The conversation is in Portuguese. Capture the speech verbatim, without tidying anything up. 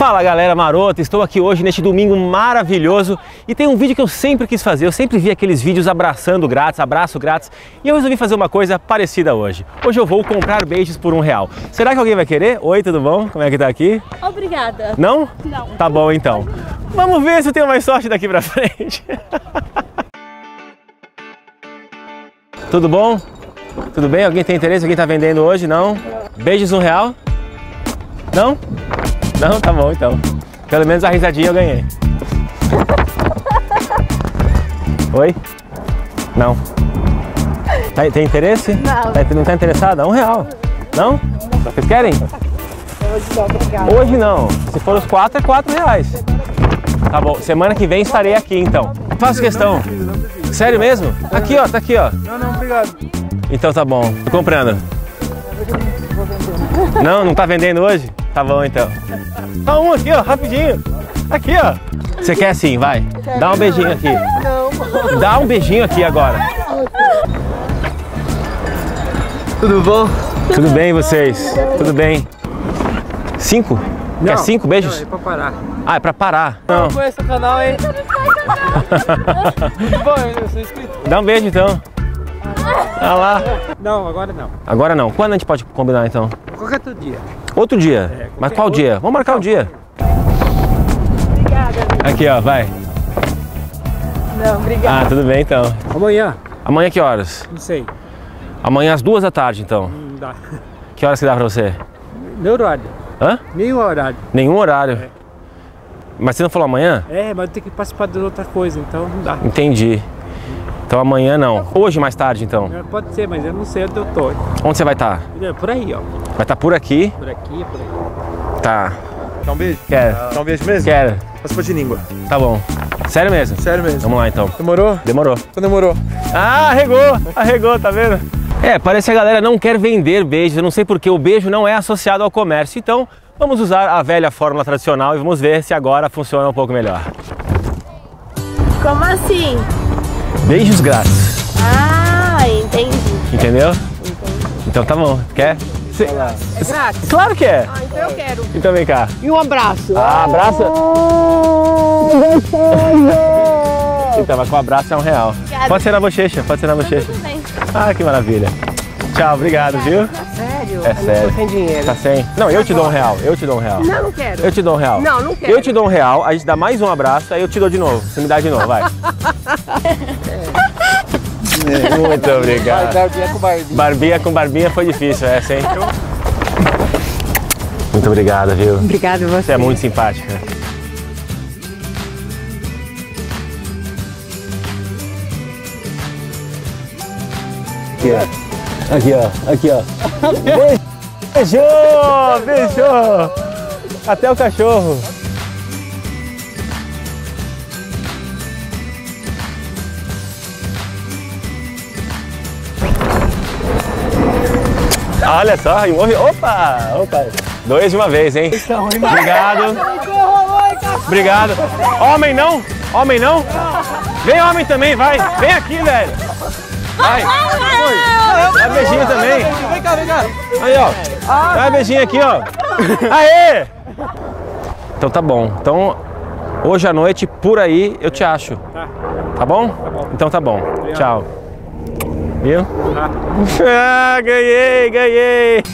Fala galera marota, estou aqui hoje neste domingo maravilhoso e tem um vídeo que eu sempre quis fazer, eu sempre vi aqueles vídeos abraçando grátis, abraço grátis e eu resolvi fazer uma coisa parecida hoje. Hoje eu vou comprar beijos por um real. Será que alguém vai querer? Oi, tudo bom? Como é que tá aqui? Obrigada. Não? Não. Tá bom então. Vamos ver se eu tenho mais sorte daqui pra frente. Tudo bom? Tudo bem? Alguém tem interesse? Alguém tá vendendo hoje? Não? Beijos um real? Não? Não? Tá bom então. Pelo menos a risadinha eu ganhei. Oi? Não. Tá, tem interesse? Não. Tá, não tá interessada? Um real. Não? Vocês querem? Hoje não, obrigada. Hoje não. Se for os quatro, é quatro reais. Tá bom. Semana que vem estarei aqui então. Faço questão. Sério mesmo? Aqui ó, tá aqui ó. Não, não, obrigado. Então tá bom. Tô comprando. Não, não tá vendendo hoje? Tá bom então. Só um aqui, ó, rapidinho. Aqui, ó. Você quer sim, vai. Dá um beijinho aqui. Não. Dá um beijinho aqui agora. Tudo bom? Tudo bem, e vocês? Tudo bem. Cinco? Quer cinco beijos? Não, é pra parar. Ah, é pra parar. Não. Não conheço o canal, hein? Bom, eu sou inscrito. Dá um beijo então. Ah lá. Não, agora não. Agora não. Quando a gente pode combinar então? Qualquer outro dia. Outro dia. É, Mas qual dia? Vamos marcar um dia. Obrigada. Aqui, ó, vai. Não, obrigada. Ah, tudo bem então. Amanhã? Amanhã que horas? Não sei. Amanhã às duas da tarde então. Não dá. Que horas que dá pra você? Meu horário. Hã? Nenhum horário. Nenhum horário. É. Mas você não falou amanhã? É, mas eu tenho que participar de outra coisa, então não dá. Entendi. Então amanhã não. Hoje mais tarde então. É, pode ser, mas eu não sei onde eu tô. Onde você vai estar? É, por aí, ó. Vai estar por aqui? Por aqui, por aqui. Tá. Quer um beijo? Quero. Quer um beijo mesmo? Quero. Raspa de língua. Tá bom. Sério mesmo? Sério mesmo. Vamos lá então. Demorou? Demorou. Então demorou. Ah, arregou. Arregou, tá vendo? É, parece que a galera não quer vender beijos. Eu não sei porque o beijo não é associado ao comércio. Então, vamos usar a velha fórmula tradicional e vamos ver se agora funciona um pouco melhor. Como assim? Beijos grátis. Ah, entendi. Entendeu? Entendi. Então tá bom. Quer? Cê... É grátis? Claro que é. Ah, então eu quero. Então vem cá. E um abraço. Ah, abraça. Então, mas com abraço é um real. Obrigada. Pode ser na bochecha, pode ser na bochecha. Tudo bem. Ah, que maravilha. Tchau, obrigado, viu? Sério? É sério. Eu tô sem dinheiro. Tá sem? Não, eu te dou um real, eu te dou um real. Não, não quero. Eu te dou um real. Não, não quero. Eu te dou um real, a gente dá mais um abraço, aí eu te dou de novo. Você me dá de novo, vai. Muito obrigado. Barbinha com barbinha. Barbinha com barbinha foi difícil essa, hein? Muito obrigado, viu? Obrigada você. Você é muito simpática. Aqui, ó. Aqui, ó. Aqui, ó. Beijou! Beijou! Até o cachorro. Olha só, e morre. Opa! Opa! Dois de uma vez, hein? Obrigado. Obrigado. Homem não? Homem não? Vem homem também, vai. Vem aqui, velho. Vai. Dá beijinho também. Vem cá, vem cá. Aí, ó. Dá beijinho aqui, ó. Aê! Então tá bom. Então, hoje à noite, por aí, eu te acho. Tá. Tá bom? Tá bom. Então tá bom. Obrigado. Tchau. Viu? Tá. Ah, ganhei, ganhei.